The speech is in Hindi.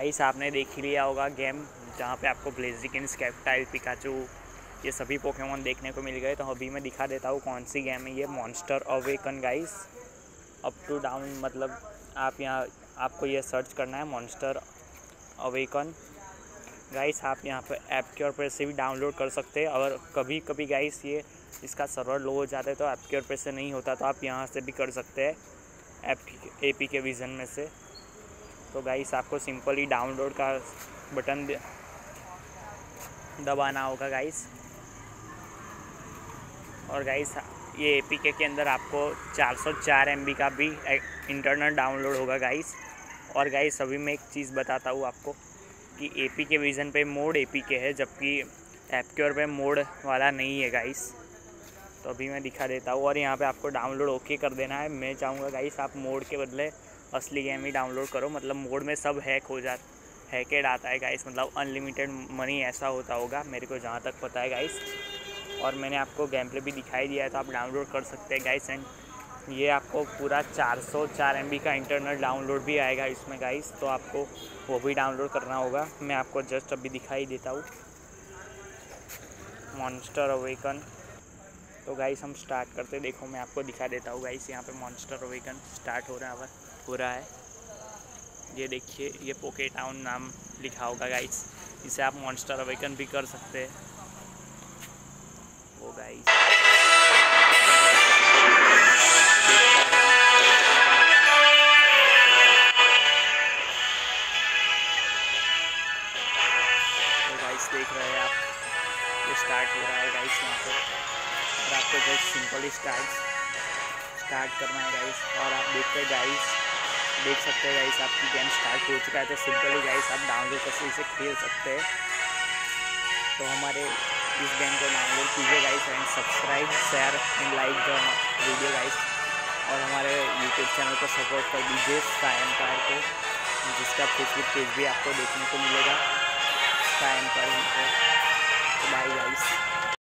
गाइस आपने देख ही लिया होगा गेम जहाँ पे आपको ब्लेजिकिन, स्केप्टाइल, पिकाचू ये सभी पोकेमॉन देखने को मिल गए। तो अभी मैं दिखा देता हूँ कौन सी गेम है ये, Monster Awaken guys. Up to down मतलब आप यहाँ आपको ये सर्च करना है मॉन्स्टर अवेकन गाइस। आप यहाँ पर ऐप के और से भी डाउनलोड कर सकते हैं। और कभी कभी गाइस ये इसका सर्वर लो हो जाता है तो ऐप के और से नहीं होता, तो आप यहाँ से भी कर सकते हैं ऐप एपी के विज़न में से। तो गाइस आपको सिंपली डाउनलोड का बटन दबाना होगा गाइस। और गाइस ये एपीके के अंदर आपको 404 MB का भी इंटरनल डाउनलोड होगा गाइस। और गाइस अभी मैं एक चीज़ बताता हूँ आपको कि एपीके विज़न पे मोड एपीके है, जबकि ऐपक्योर पे मोड वाला नहीं है गाइस। तो अभी मैं दिखा देता हूँ। और यहाँ पे आपको डाउनलोड ओके कर देना है। मैं चाहूँगा गाइस आप मोड के बदले असली गेम ही डाउनलोड करो, मतलब मोड में सब हैकेड आता है गाइस, मतलब अनलिमिटेड मनी ऐसा होता होगा मेरे को जहाँ तक पता है गाइस। और मैंने आपको गेम प्ले भी दिखाई दिया है, तो आप डाउनलोड कर सकते हैं गाइस। एंड ये आपको पूरा 404 MB का इंटरनल डाउनलोड भी आएगा इसमें गाइस, तो आपको वो भी डाउनलोड करना होगा। मैं आपको जस्ट अभी दिखाई देता हूँ मॉन्स्टर अवेकन। तो गाइस हम स्टार्ट करते, देखो मैं आपको दिखा देता हूँ गाइस। यहाँ पे मॉन्स्टर अवेकन स्टार्ट हो रहा है। ये देखिए, ये पोके टाउन नाम लिखा होगा गाइस, इसे आप मॉन्स्टर अवेकन भी कर सकते हैं। वो गाइस देख रहे हैं आप, ये स्टार्ट हो रहा है गाइस यहाँ पे। और आपको जस्ट सिंपली स्टार्ट करना है गाइस। और आप देख सकते हैं गाइस आपकी गेम स्टार्ट हो चुका है। तो सिंपली गाइस आप डाउनलोड करके इसे खेल सकते हैं। तो हमारे इस गेम को डाउनलोड कीजिए guys and subscribe, share and like the video guys. और हमारे यूट्यूब चैनल को सपोर्ट कर दीजिए स्काई एम्पायर को, जिसका फेसबुक पेज भी आपको देखने को मिलेगा स्काई एम्पायर। तो बाय गाइस।